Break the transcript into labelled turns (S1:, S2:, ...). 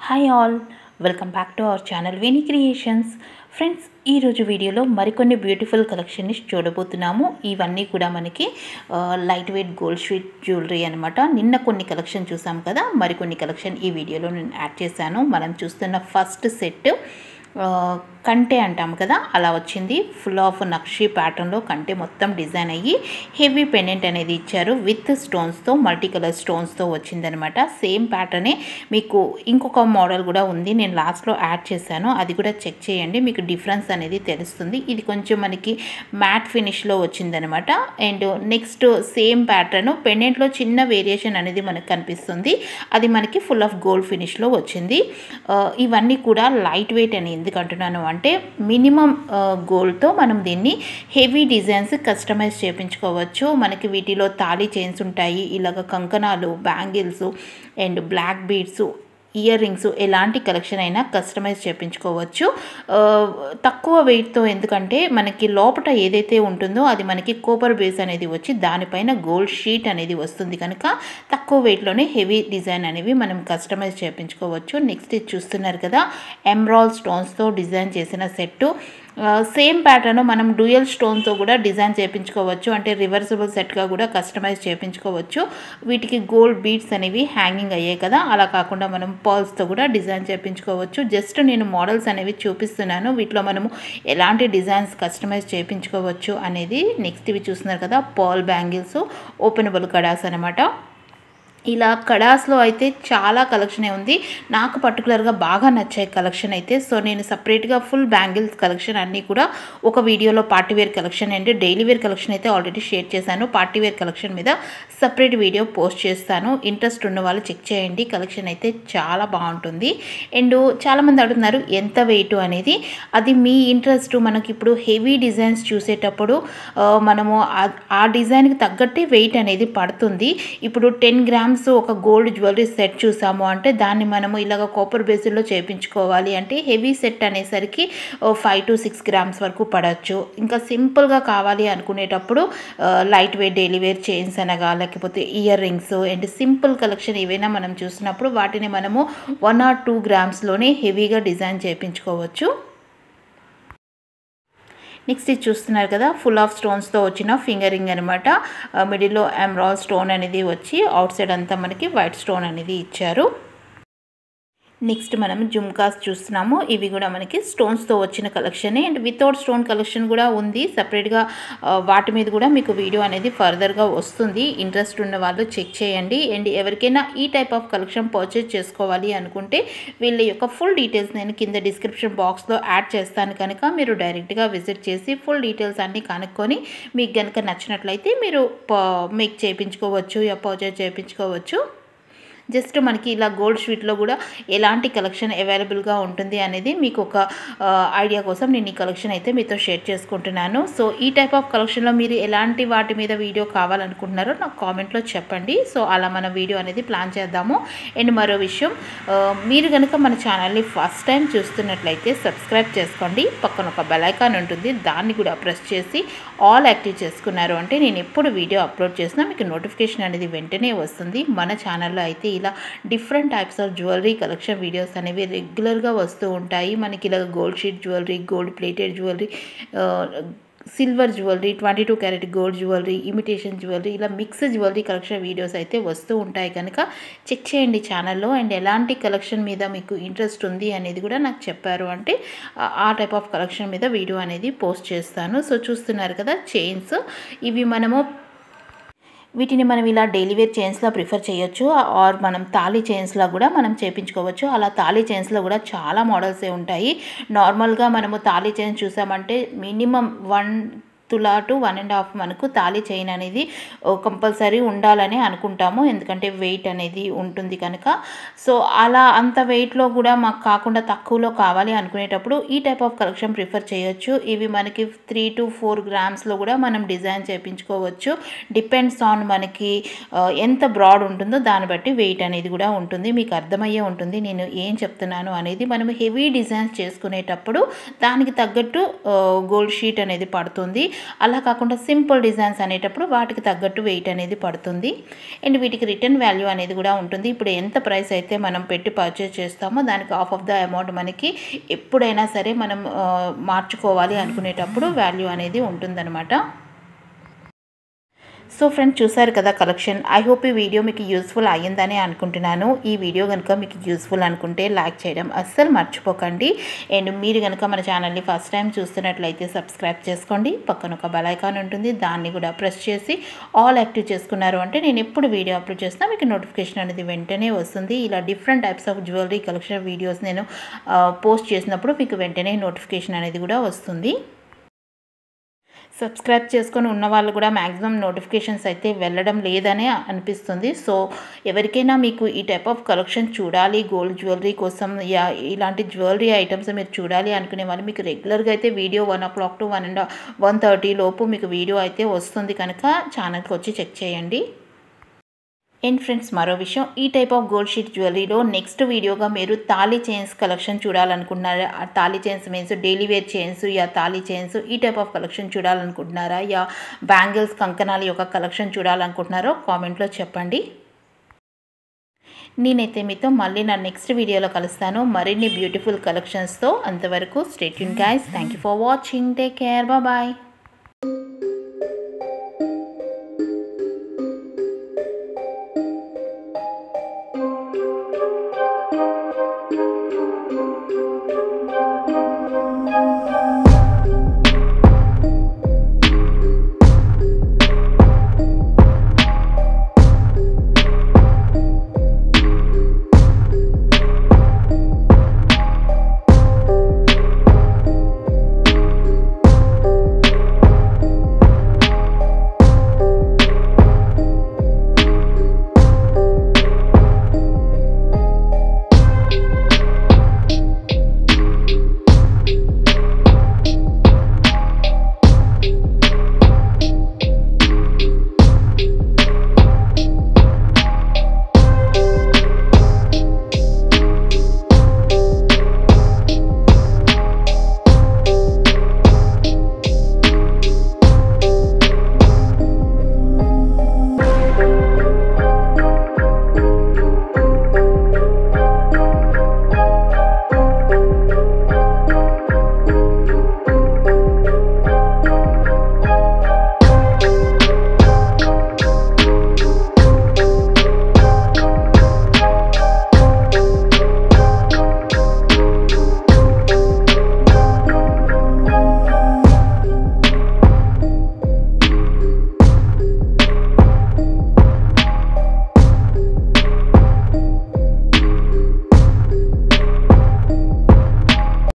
S1: Hi all, welcome back to our channel Veni creations. Friends, ఈరోజు వీడియోలో మరికొన్ని బ్యూటిఫుల్ కలెక్షన్ని చూడబోతున్నాము. ఇవన్నీ కూడా మనకి light weight gold sheet jewellery అనమాట. నిన్న కొన్ని కలెక్షన్ చూసాం కదా, మరికొన్ని కలెక్షన్ ఈ వీడియోలో నేను యాడ్ చేశాను. మనం చూస్తున్న ఫస్ట్ సెట్ కంటే అంటాం కదా, అలా వచ్చింది. ఫుల్ ఆఫ్ నక్షి ప్యాటర్న్లో కంటే మొత్తం డిజైన్ అయ్యి హెవీ పెండెంట్ అనేది ఇచ్చారు. విత్ స్టోన్స్తో, మల్టీ కలర్ స్టోన్స్తో వచ్చిందనమాట. సేమ్ ప్యాటర్నే మీకు ఇంకొక మోడల్ కూడా ఉంది, నేను లాస్ట్లో యాడ్ చేశాను. అది కూడా చెక్ చేయండి, మీకు డిఫరెన్స్ అనేది తెలుస్తుంది. ఇది కొంచెం మనకి మ్యాట్ ఫినిష్లో వచ్చిందనమాట. అండ్ నెక్స్ట్ సేమ్ ప్యాటర్న్ పెండెంట్లో చిన్న వేరియేషన్ అనేది మనకు కనిపిస్తుంది. అది మనకి ఫుల్ ఆఫ్ గోల్డ్ ఫినిష్లో వచ్చింది. ఇవన్నీ కూడా లైట్ వెయిట్ అని ఎందుకు అంటున్నాను అంటే, మినిమం గోల్డ్తో మనం దీన్ని హెవీ డిజైన్స్ కస్టమైజ్ చేయించుకోవచ్చు. మనకి వీటిలో తాళీ చైన్స్ ఉంటాయి, ఇలాగ కంకణాలు, bangles and black beads, ear rings, ఎలాంటి కలెక్షన్ అయినా కస్టమైజ్ చేయించుకోవచ్చు తక్కువ వెయిట్తో. ఎందుకంటే మనకి లోపల ఏదైతే ఉంటుందో అది మనకి కోపర్ బేస్ అనేది వచ్చి దానిపైన గోల్డ్ షీట్ అనేది వస్తుంది కనుక తక్కువ వెయిట్లోనే హెవీ డిజైన్ అనేవి మనం కస్టమైజ్ చేయించుకోవచ్చు. నెక్స్ట్ ఇది చూస్తున్నారు కదా, ఎమరాల్డ్ స్టోన్స్తో డిజైన్ చేసిన సెట్టు. సేమ్ ప్యాటర్న్ మనం డ్యూయల్ స్టోన్తో కూడా డిజైన్ చేయించుకోవచ్చు, అంటే రివర్సిబుల్ సెట్గా కూడా కస్టమైజ్ చేయించుకోవచ్చు. వీటికి గోల్డ్ బీడ్స్ అనేవి హ్యాంగింగ్ అయ్యాయి కదా, అలా కాకుండా మనం పర్ల్స్తో కూడా డిజైన్ చేయించుకోవచ్చు. జస్ట్ నేను మోడల్స్ అనేవి చూపిస్తున్నాను, వీటిలో మనము ఎలాంటి డిజైన్స్ కస్టమైజ్ చేయించుకోవచ్చు అనేది. నెక్స్ట్ ఇవి చూస్తున్నారు కదా, పర్ల్ బ్యాంగిల్స్, ఓపెనబుల్ కడాస్ అనమాట. ఇలా కడాస్లో అయితే చాలా కలెక్షనే ఉంది. నాకు పర్టికులర్గా బాగా నచ్చాయి కలెక్షన్ అయితే. సో నేను సపరేట్గా ఫుల్ బ్యాంగిల్స్ కలెక్షన్ అన్నీ కూడా ఒక వీడియోలో party wear collection and daily wear collection అయితే ఆల్రెడీ షేర్ చేశాను. పార్టీవేర్ కలెక్షన్ మీద సపరేట్ వీడియో పోస్ట్ చేస్తాను, ఇంట్రెస్ట్ ఉన్న వాళ్ళు చెక్ చేయండి. కలెక్షన్ అయితే చాలా బాగుంటుంది. అండ్ చాలామంది అడుగుతున్నారు ఎంత వెయిట్ అనేది. అది మీ ఇంట్రెస్ట్. మనకి ఇప్పుడు హెవీ డిజైన్స్ చూసేటప్పుడు మనము ఆ డిజైన్కి తగ్గట్టే వెయిట్ అనేది పడుతుంది. ఇప్పుడు 10 గ్రామ్స్ ఒక గోల్డ్ జ్యువెలరీ సెట్ చూసాము అంటే దాన్ని మనము ఇలాగ కాపర్ బేస్లో చేయించుకోవాలి అంటే హెవీ సెట్ అనేసరికి 5 to 6 గ్రామ్స్ వరకు పడవచ్చు. ఇంకా సింపుల్గా కావాలి అనుకునేటప్పుడు light weight daily wear chains అనగా, లేకపోతే ear rings and simple collection ఏవైనా మనం చూసినప్పుడు వాటిని మనము 1 or 2 గ్రామ్స్లోనే హెవీగా డిజైన్ చేయించుకోవచ్చు. నెక్స్ట్ ఇది చూస్తున్నారు కదా, ఫుల్ ఆఫ్ స్టోన్స్తో వచ్చిన ఫింగర్ రింగ్ అనమాట. మిడిల్లో ఎమరాల్డ్ స్టోన్ అనేది వచ్చి అవుట్ సైడ్ అంతా మనకి వైట్ స్టోన్ అనేది ఇచ్చారు. నెక్స్ట్ మనం జుమ్కాస్ చూస్తున్నాము. ఇవి కూడా మనకి స్టోన్స్తో వచ్చిన కలెక్షనే అండ్ వితౌట్ స్టోన్ కలెక్షన్ కూడా ఉంది సపరేట్గా. వాటి మీద కూడా మీకు వీడియో అనేది ఫర్దర్గా వస్తుంది. ఇంట్రెస్ట్ ఉన్న వాళ్ళు చెక్ చేయండి. అండ్ ఎవరికైనా ఈ టైప్ ఆఫ్ కలెక్షన్ పర్చేజ్ చేసుకోవాలి అనుకుంటే వీళ్ళ యొక్క ఫుల్ డీటెయిల్స్ నేను కింద డిస్క్రిప్షన్ బాక్స్లో యాడ్ చేస్తాను కనుక మీరు డైరెక్ట్గా విజిట్ చేసి ఫుల్ డీటెయిల్స్ అన్నీ కనుక్కొని మీకు కనుక నచ్చినట్లయితే మీరు మేక్ చేయించుకోవచ్చు, పర్చేజ్ చేయించుకోవచ్చు. జస్ట్ మనకి ఇలా గోల్డ్ షీట్లో కూడా ఎలాంటి కలెక్షన్ అవైలబుల్గా ఉంటుంది అనేది మీకు ఒక ఐడియా కోసం నేను ఈ కలెక్షన్ అయితే మీతో షేర్ చేసుకుంటున్నాను. సో ఈ టైప్ ఆఫ్ కలెక్షన్లో మీరు ఎలాంటి వాటి మీద వీడియో కావాలనుకుంటున్నారో నాకు కామెంట్లో చెప్పండి. సో అలా మన వీడియో అనేది ప్లాన్ చేద్దాము. అండ్ మరో విషయం, మీరు కనుక మన ఛానల్ని ఫస్ట్ టైం చూస్తున్నట్లయితే సబ్స్క్రైబ్ చేసుకోండి. పక్కన ఒక బెల్ ఐకాన్ ఉంటుంది, దాన్ని కూడా ప్రెస్ చేసి ఆల్ యాక్టివ్ చేసుకున్నారు అంటే నేను ఎప్పుడు వీడియో అప్లోడ్ చేసినా మీకు నోటిఫికేషన్ అనేది వెంటనే వస్తుంది. మన ఛానల్లో అయితే ఇలా different types of jewellery collection videos అనేవి రెగ్యులర్గా వస్తూ ఉంటాయి. మనకి ఇలా gold sheet jewellery, gold plated jewellery, silver jewellery, 22 carat gold jewellery, imitation jewellery, ఇలా మిక్స్ జ్యువెలరీ కలెక్షన్ వీడియోస్ అయితే వస్తూ ఉంటాయి కనుక చెక్ చేయండి ఛానల్లో. అండ్ ఎలాంటి కలెక్షన్ మీద మీకు ఇంట్రెస్ట్ ఉంది అనేది కూడా నాకు చెప్పారు అంటే ఆ టైప్ ఆఫ్ కలెక్షన్ మీద వీడియో అనేది పోస్ట్ చేస్తాను. సో చూస్తున్నారు కదా చైన్స్, ఇవి వీటిని మనం ఇలా డైలీ వేర్ చైన్స్లో ప్రిఫర్ చేయొచ్చు, ఆర్ మనం తాళీ చైన్స్లో కూడా మనం చేయించుకోవచ్చు. అలా తాళీ చైన్స్లో కూడా చాలా మోడల్సే ఉంటాయి. నార్మల్గా మనము తాళీ చైన్స్ చూసామంటే మినిమం 1 తులా to 1.5 మనకు తాళీ చైన్ అనేది కంపల్సరీ ఉండాలని అనుకుంటాము, ఎందుకంటే వెయిట్ అనేది ఉంటుంది కనుక. సో అలా అంత వెయిట్లో కూడా మాకు కాకుండా తక్కువలో కావాలి అనుకునేటప్పుడు ఈ టైప్ ఆఫ్ కలెక్షన్ ప్రిఫర్ చేయొచ్చు. ఇవి మనకి 3 to 4 గ్రామ్స్లో కూడా మనం డిజైన్ చేయించుకోవచ్చు. డిపెండ్స్ ఆన్ మనకి ఎంత బ్రాడ్ ఉంటుందో దాన్ని బట్టి వెయిట్ అనేది కూడా ఉంటుంది. మీకు అర్థమయ్యే ఉంటుంది నేను ఏం చెప్తున్నాను అనేది. మనం హెవీ డిజైన్స్ చేసుకునేటప్పుడు దానికి తగ్గట్టు గోల్డ్ షీట్ అనేది పడుతుంది. అలా కాకుండా సింపుల్ డిజైన్స్ అనేటప్పుడు వాటికి తగ్గట్టు వెయిట్ అనేది పడుతుంది. అండ్ వీటికి రిటర్న్ వాల్యూ అనేది కూడా ఉంటుంది. ఇప్పుడు ఎంత ప్రైస్ అయితే మనం పెట్టి పర్చేస్ చేస్తామో దానికి హాఫ్ ఆఫ్ ద అమౌంట్ మనకి ఎప్పుడైనా సరే మనం మార్చుకోవాలి అనుకునేటప్పుడు వాల్యూ అనేది ఉంటుందన్నమాట. సో ఫ్రెండ్స్, చూసారు కదా కలెక్షన్. ఐ హోప్ ఈ వీడియో మీకు యూస్ఫుల్ అయ్యిందని అనుకుంటున్నాను. ఈ వీడియో కనుక మీకు యూస్ఫుల్ అనుకుంటే లైక్ చేయడం అస్సలు మర్చిపోకండి. అండ్ మీరు కనుక మన ఛానల్ని ఫస్ట్ టైం చూస్తున్నట్లయితే సబ్స్క్రైబ్ చేసుకోండి. పక్కన ఒక బెల్ ఐకాన్ ఉంటుంది, దాన్ని కూడా ప్రెస్ చేసి ఆల్ యాక్టివ్ చేసుకున్నారు అంటే నేను ఎప్పుడు వీడియో అప్లోడ్ చేసినా మీకు నోటిఫికేషన్ అనేది వెంటనే వస్తుంది. ఇలా different types of jewellery collection videos నేను పోస్ట్ చేసినప్పుడు మీకు వెంటనే నోటిఫికేషన్ అనేది కూడా వస్తుంది. సబ్స్క్రైబ్ చేసుకొని ఉన్న వాళ్ళు కూడా మ్యాక్సిమం నోటిఫికేషన్స్ అయితే వెళ్ళడం లేదనే అనిపిస్తుంది. సో ఎవరికైనా మీకు ఈ టైప్ ఆఫ్ కలెక్షన్ చూడాలి, గోల్డ్ జ్యువెలరీ కోసం ఇలాంటి జ్యువెలరీ ఐటమ్స్ మీరు చూడాలి అనుకునే వాళ్ళు మీకు రెగ్యులర్గా అయితే వీడియో 1 o'clock to 1:30 లోపు మీకు వీడియో అయితే వస్తుంది కనుక ఛానల్కి వచ్చి చెక్ చేయండి. అండ్ ఫ్రెండ్స్, మరో విషయం, ఈ టైప్ ఆఫ్ గోల్డ్ షీట్ జ్యువెలరీలో నెక్స్ట్ వీడియోగా మీరు తాళీ చైన్స్ కలెక్షన్ చూడాలనుకుంటున్నారా? తాళీ chains means daily wear chains యా తాళీ చైన్స్ ఈ టైప్ ఆఫ్ కలెక్షన్ చూడాలనుకుంటున్నారా? యా బ్యాంగిల్స్ కంకణాల యొక్క కలెక్షన్ చూడాలనుకుంటున్నారో కామెంట్లో చెప్పండి. నేనైతే మీతో మళ్ళీ నా నెక్స్ట్ వీడియోలో కలుస్తాను మరిన్ని బ్యూటిఫుల్ కలెక్షన్స్తో. అంతవరకు stay tune guys. Thank you for watching. Take care. Bye.